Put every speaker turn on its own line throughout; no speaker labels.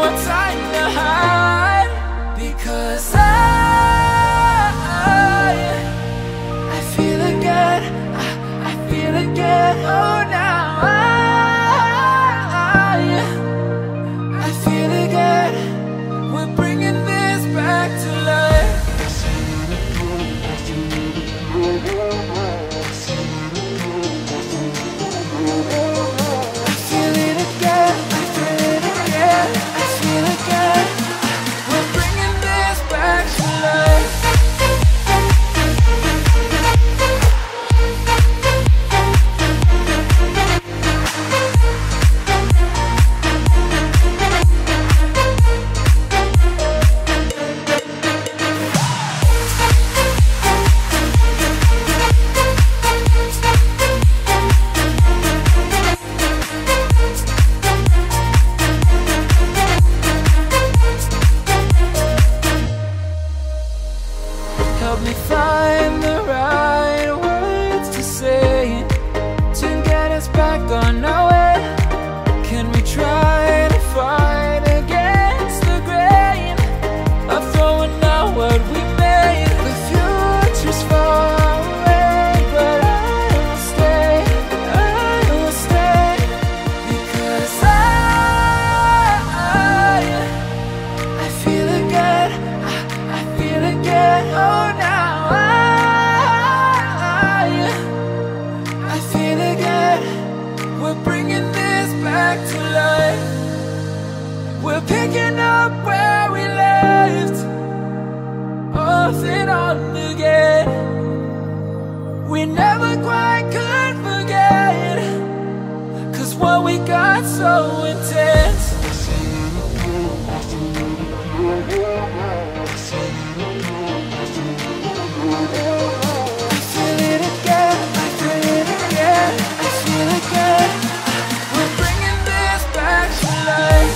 more time to hide. Because I feel again, I feel again. Oh, now I feel again. We're bringing this back to life. I feel it again, I feel it again, I feel again. We're bringing this back to life. Help me find the right words to say to get us back on our way. Can we try to fight against the grain of throwing out what we made? The future's far away, but I will stay, because I feel again, I feel again. Oh, now I feel again. We're bringing this back to life. We're picking up where we left off and on again. We never quite could forget, 'cause what we got so intense. I feel it again, I feel it again, I feel again. We're bringing this back to life.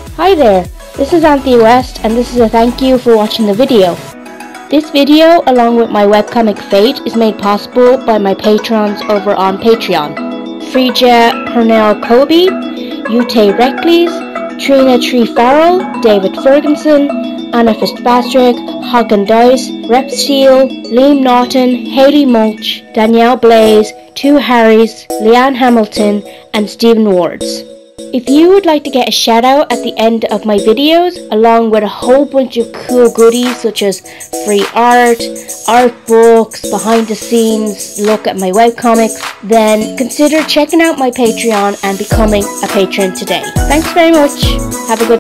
Hi there, this is Anthea West and this is a thank you for watching the video. This video, along with my webcomic Fate, is made possible by my patrons over on Patreon. Frija Pernell Kobe, Ute Reckles, Trina Tree Farrell, David Ferguson, Anna Fitzpatrick, Hagen Dice, Repsteel, Liam Norton, Hayley Mulch, Danielle Blaze, Two Harrys, Leanne Hamilton, and Stephen Wards. If you would like to get a shout out at the end of my videos, along with a whole bunch of cool goodies such as free art books, behind the scenes, look at my webcomics, then consider checking out my Patreon and becoming a patron today. Thanks very much. Have a good